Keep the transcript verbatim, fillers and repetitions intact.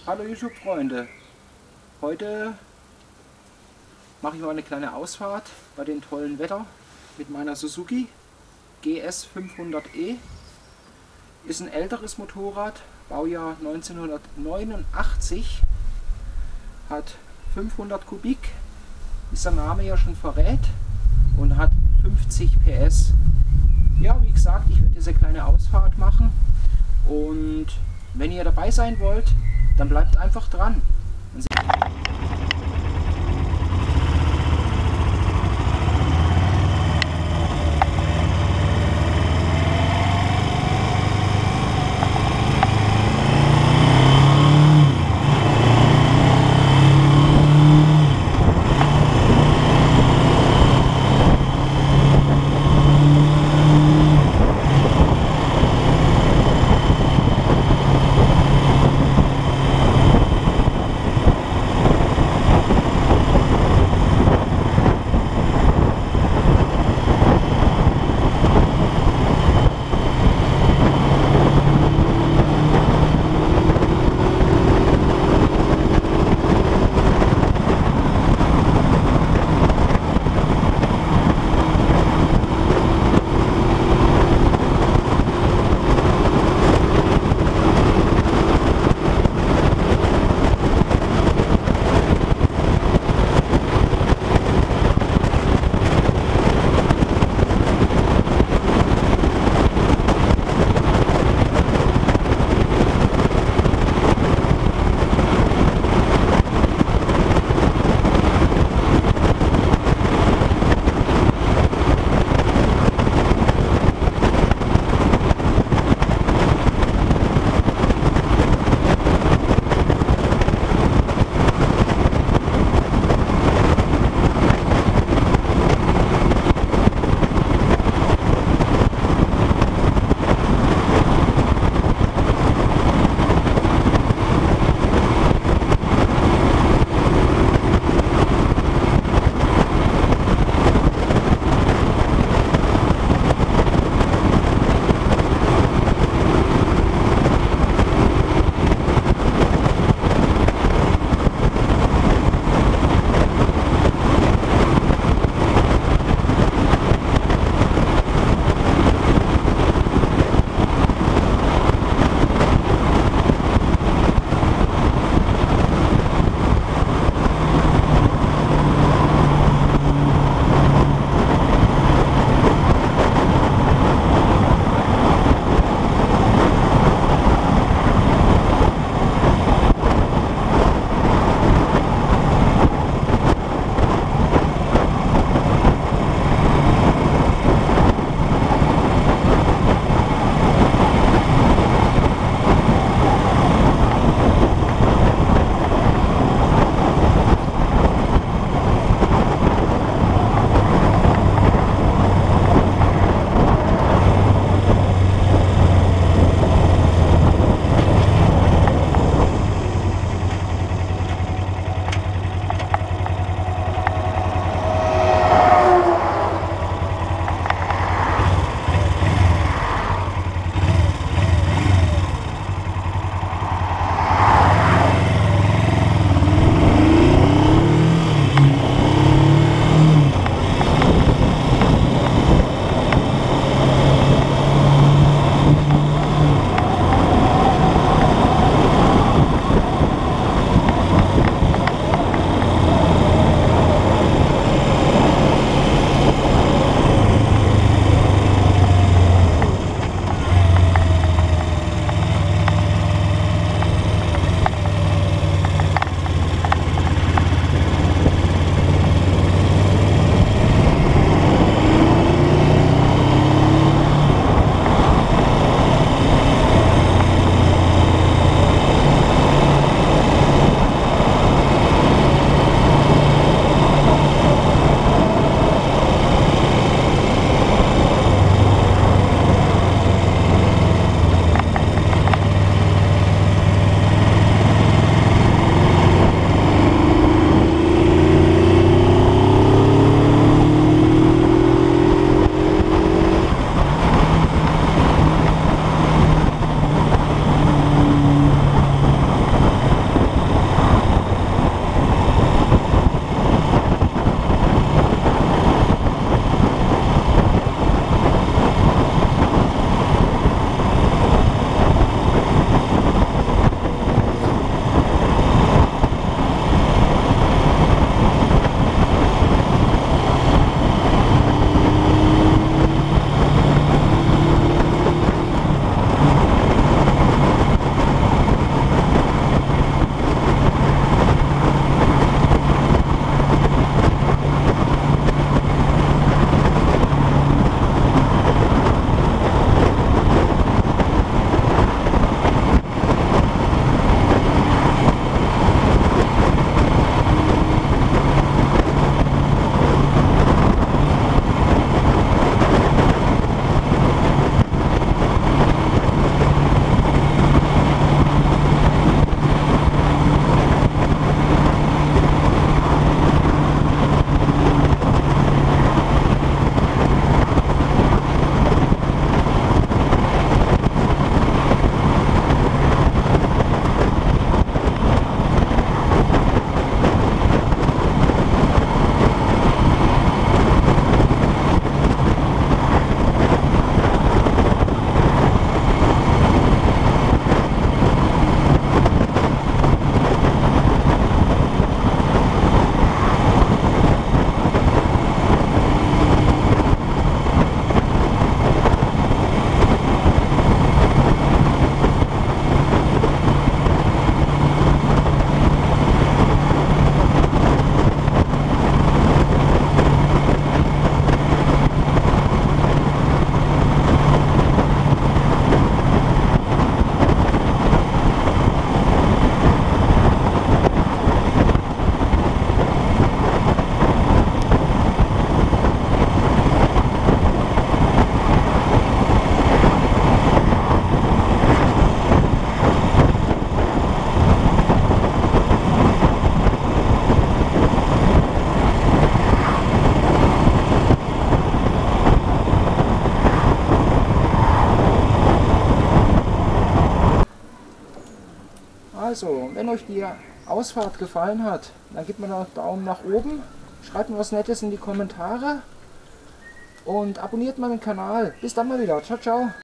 Hallo YouTube-Freunde, heute mache ich mal eine kleine Ausfahrt bei dem tollen Wetter mit meiner Suzuki G S fünfhundert E. Ist ein älteres Motorrad, Baujahr neunzehnhundertneunundachtzig, hat fünfhundert Kubik, wie der Name ja schon verrät, und hat fünfzig P S. Ja, wie gesagt, ich werde diese kleine Ausfahrt machen und wenn ihr dabei sein wollt, dann bleibt einfach dran. Also, wenn euch die Ausfahrt gefallen hat, dann gebt mir einen Daumen nach oben, schreibt mir was Nettes in die Kommentare und abonniert meinen Kanal. Bis dann mal wieder. Ciao, ciao.